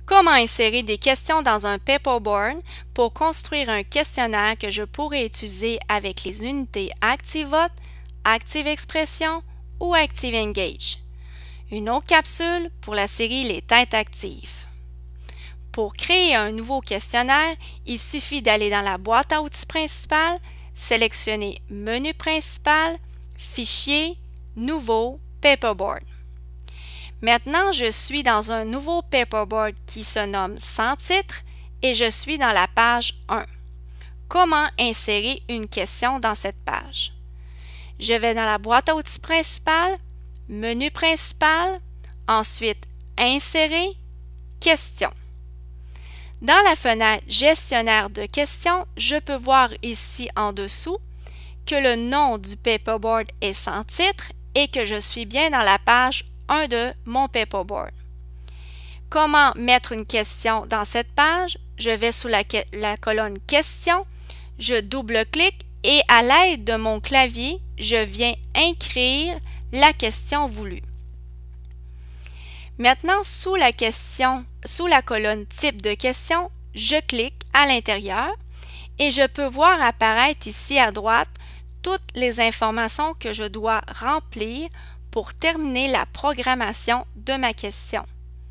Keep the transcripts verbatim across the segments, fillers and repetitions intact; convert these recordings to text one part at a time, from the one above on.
Comment insérer des questions dans un paperboard pour construire un questionnaire que je pourrais utiliser avec les unités ActiveVote, ActiveExpression ou ActiveEngage. Une autre capsule pour la série Les têtes actives. Pour créer un nouveau questionnaire, il suffit d'aller dans la boîte à outils principale, sélectionner Menu principal, Fichier, Nouveau, Paperboard. Maintenant, je suis dans un nouveau paperboard qui se nomme Sans titre et je suis dans la page un. Comment insérer une question dans cette page? Je vais dans la boîte à outils principale, Menu principal, ensuite Insérer, Questions. Dans la fenêtre Gestionnaire de questions, je peux voir ici en dessous que le nom du paperboard est sans titre et que je suis bien dans la page un de mon paperboard. Comment mettre une question dans cette page? Je vais sous la, la colonne Questions, je double-clique et à l'aide de mon clavier, je viens écrire la question voulue. Maintenant, sous la question, sous la colonne Type de question, je clique à l'intérieur et je peux voir apparaître ici à droite toutes les informations que je dois remplir pour terminer la programmation de ma question.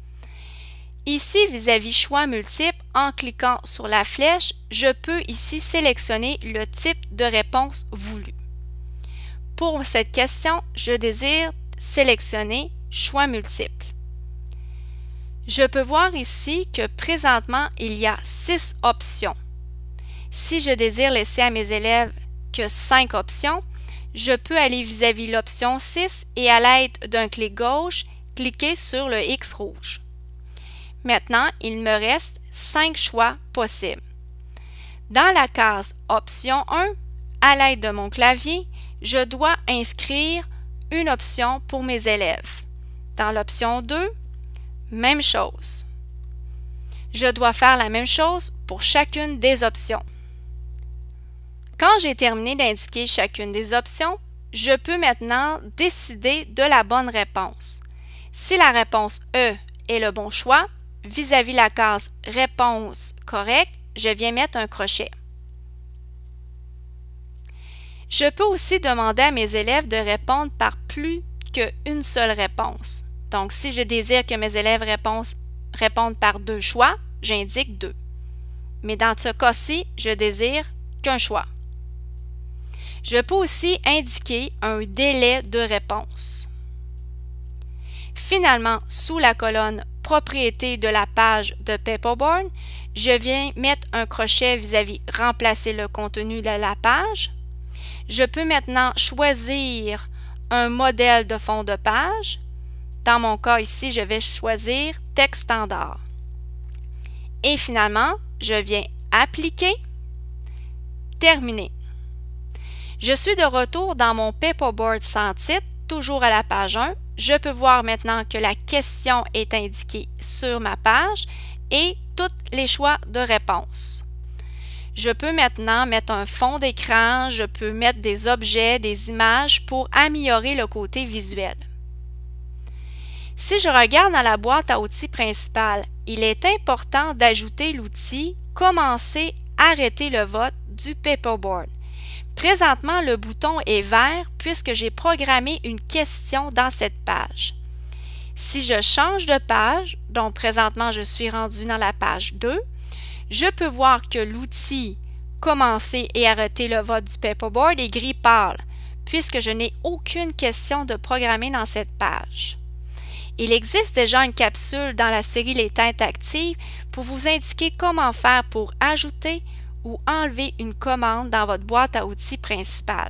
Ici, vis-à-vis choix multiples, en cliquant sur la flèche, je peux ici sélectionner le type de réponse voulu. Pour cette question, je désire sélectionner choix multiples. Je peux voir ici que présentement, il y a six options. Si je désire laisser à mes élèves que cinq options, je peux aller vis-à-vis l'option six et à l'aide d'un clic gauche, cliquer sur le X rouge. Maintenant, il me reste cinq choix possibles. Dans la case Option un, à l'aide de mon clavier, je dois inscrire une option pour mes élèves. Dans l'option deux, même chose. Je dois faire la même chose pour chacune des options. Quand j'ai terminé d'indiquer chacune des options, je peux maintenant décider de la bonne réponse. Si la réponse E est le bon choix, vis-à-vis la case Réponse correcte, je viens mettre un crochet. Je peux aussi demander à mes élèves de répondre par plus qu'une seule réponse. Donc, si je désire que mes élèves répondent par deux choix, j'indique deux. Mais dans ce cas-ci, je désire qu'un choix. Je peux aussi indiquer un délai de réponse. Finalement, sous la colonne Propriétés de la page de Paperboard, je viens mettre un crochet vis-à-vis Remplacer le contenu de la page. Je peux maintenant choisir un modèle de fond de page. Dans mon cas ici, je vais choisir Texte standard. Et finalement, je viens Appliquer, Terminer. Je suis de retour dans mon paperboard sans titre, toujours à la page un. Je peux voir maintenant que la question est indiquée sur ma page et tous les choix de réponse. Je peux maintenant mettre un fond d'écran, je peux mettre des objets, des images pour améliorer le côté visuel. Si je regarde dans la boîte à outils principale, il est important d'ajouter l'outil « Commencer, arrêter le vote » du paperboard. Présentement, le bouton est vert puisque j'ai programmé une question dans cette page. Si je change de page, donc présentement je suis rendu dans la page deux, je peux voir que l'outil « Commencer et arrêter le vote » du paperboard est gris pâle puisque je n'ai aucune question de programmer dans cette page. Il existe déjà une capsule dans la série Les têtes actives pour vous indiquer comment faire pour ajouter ou enlever une commande dans votre boîte à outils principale.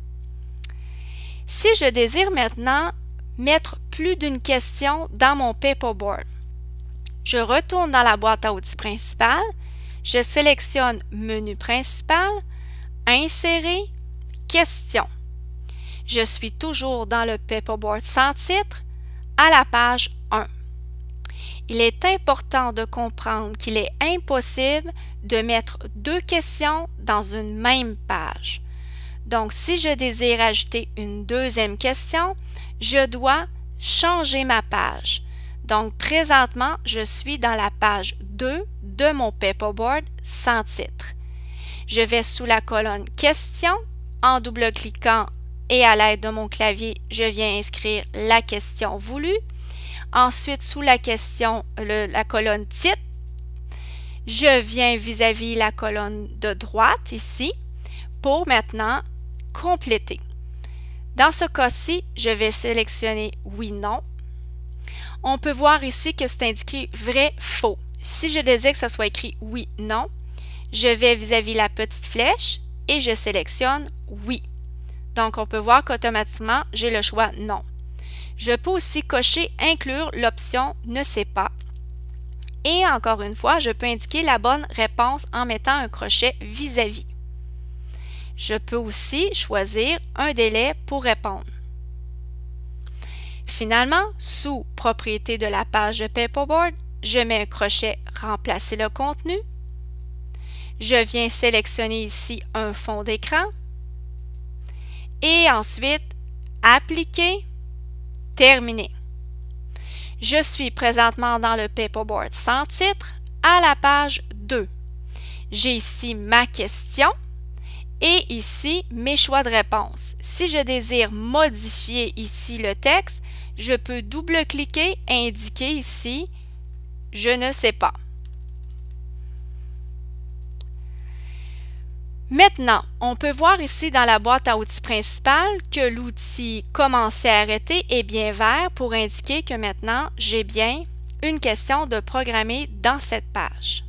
Si je désire maintenant mettre plus d'une question dans mon paperboard, je retourne dans la boîte à outils principale, je sélectionne Menu principal, Insérer, Questions. Je suis toujours dans le paperboard sans titre, à la page un. Il est important de comprendre qu'il est impossible de mettre deux questions dans une même page. Donc, si je désire ajouter une deuxième question, je dois changer ma page. Donc, présentement, je suis dans la page deux de mon paperboard sans titre. Je vais sous la colonne « Questions ». En double-cliquant et à l'aide de mon clavier, je viens inscrire la question voulue. Ensuite, sous la question, le, la colonne « Titre », je viens vis-à-vis la colonne de droite ici pour maintenant compléter. Dans ce cas-ci, je vais sélectionner « Oui, non ». On peut voir ici que c'est indiqué « Vrai, faux ». Si je désire que ce soit écrit « Oui, non », je vais vis-à-vis la petite flèche et je sélectionne « Oui ». Donc, on peut voir qu'automatiquement, j'ai le choix « Non ». Je peux aussi cocher « Inclure » l'option « Ne sais pas ». Et encore une fois, je peux indiquer la bonne réponse en mettant un crochet vis-à-vis. Je peux aussi choisir un délai pour répondre. Finalement, sous « Propriétés de la page de Paperboard », je mets un crochet « Remplacer le contenu ». Je viens sélectionner ici un fond d'écran. Et ensuite, « Appliquer », « Terminer ». Je suis présentement dans le paperboard sans titre à la page deux. J'ai ici ma question et ici mes choix de réponse. Si je désire modifier ici le texte, je peux double-cliquer et indiquer ici « Je ne sais pas ». Maintenant, on peut voir ici dans la boîte à outils principale que l'outil « Commencer à arrêter » est bien vert pour indiquer que maintenant, j'ai bien une question de programmer dans cette page.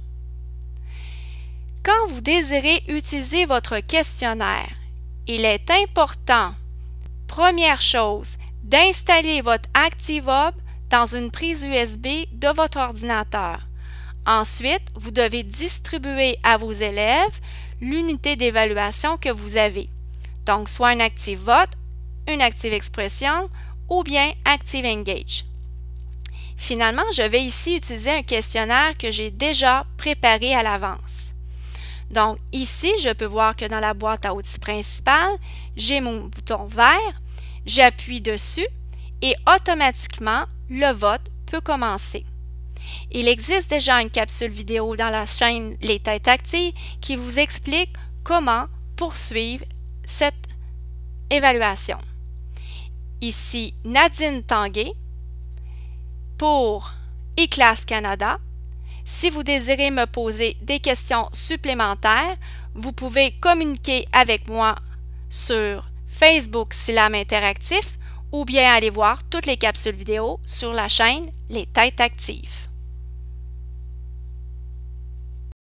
Quand vous désirez utiliser votre questionnaire, il est important, première chose, d'installer votre ActiveHub dans une prise U S B de votre ordinateur. Ensuite, vous devez distribuer à vos élèves l'unité d'évaluation que vous avez. Donc, soit un ActiveVote, une ActiveExpression ou bien ActiveEngage. Finalement, je vais ici utiliser un questionnaire que j'ai déjà préparé à l'avance. Donc, ici, je peux voir que dans la boîte à outils principale, j'ai mon bouton vert, j'appuie dessus et automatiquement, le vote peut commencer. Il existe déjà une capsule vidéo dans la chaîne Les Têtes Actives qui vous explique comment poursuivre cette évaluation. Ici, Nadine Tanguay pour eClass Canada. Si vous désirez me poser des questions supplémentaires, vous pouvez communiquer avec moi sur Facebook Sylam Interactif ou bien aller voir toutes les capsules vidéo sur la chaîne Les Têtes Actives.